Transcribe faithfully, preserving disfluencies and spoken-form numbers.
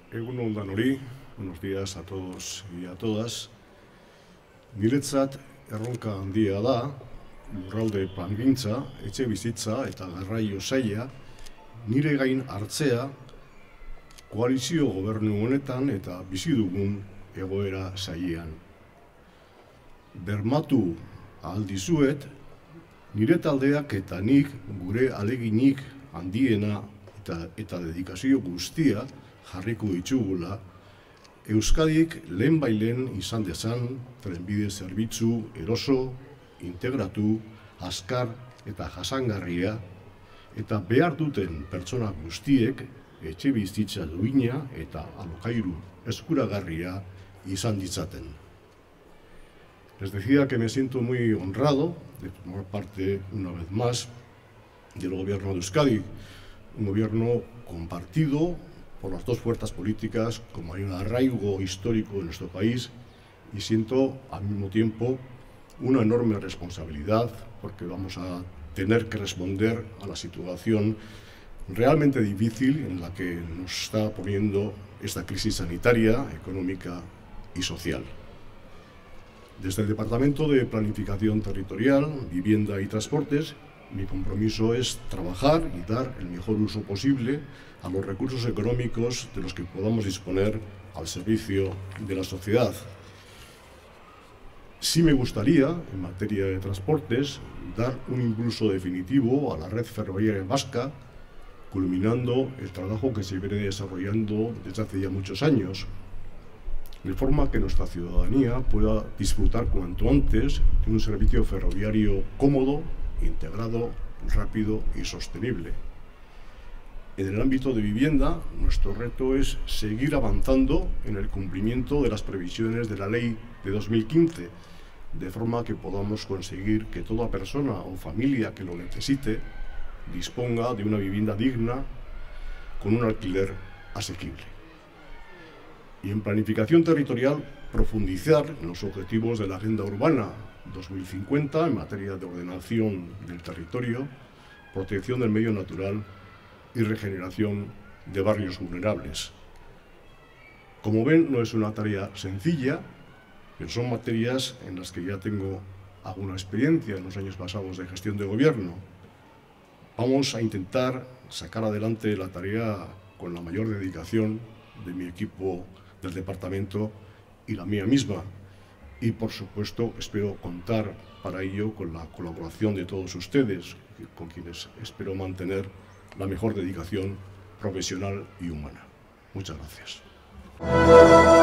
Egun on danori, buenos días a todos y a todas. Niretzat erronka handia da, lurralde plangintza, etxe bizitza eta garraio saila nire gain hartzea koalizio gobernu honetan eta bizi dugun egoera sailean. Bermatu ahal dizuet, nire taldeak eta nik gure aleginik handiena eta, eta dedikazio guztia jarriko ditugula, Euskadik lehenbailen izan dezan trenbide zerbitzu eroso, integratu, azkar eta jasangarria, eta behar duten pertsona guztiek etxe bizitza duina eta alokairu eskuragarria izan ditzaten. Les decía que me siento muy honrado de formar parte, una vez más, del gobierno de Euskadi, un gobierno compartido por las dos fuerzas políticas con mayor arraigo histórico en nuestro país, y siento al mismo tiempo una enorme responsabilidad porque vamos a tener que responder a la situación realmente difícil en la que nos está poniendo esta crisis sanitaria, económica y social. Desde el Departamento de Planificación Territorial, Vivienda y Transportes, mi compromiso es trabajar y dar el mejor uso posible a los recursos económicos de los que podamos disponer al servicio de la sociedad. Sí me gustaría, en materia de transportes, dar un impulso definitivo a la red ferroviaria vasca, culminando el trabajo que se viene desarrollando desde hace ya muchos años, de forma que nuestra ciudadanía pueda disfrutar cuanto antes de un servicio ferroviario cómodo, integrado, rápido y sostenible. En el ámbito de vivienda, nuestro reto es seguir avanzando en el cumplimiento de las previsiones de la Ley de dos mil quince, de forma que podamos conseguir que toda persona o familia que lo necesite disponga de una vivienda digna con un alquiler asequible. Y en planificación territorial, profundizar en los objetivos de la Agenda Urbana dos mil cincuenta en materia de ordenación del territorio, protección del medio natural y regeneración de barrios vulnerables. Como ven, no es una tarea sencilla, pero son materias en las que ya tengo alguna experiencia en los años pasados de gestión de gobierno. Vamos a intentar sacar adelante la tarea con la mayor dedicación de mi equipo del departamento y la mía misma. Y, por supuesto, espero contar para ello con la colaboración de todos ustedes, con quienes espero mantener la mejor dedicación profesional y humana. Muchas gracias.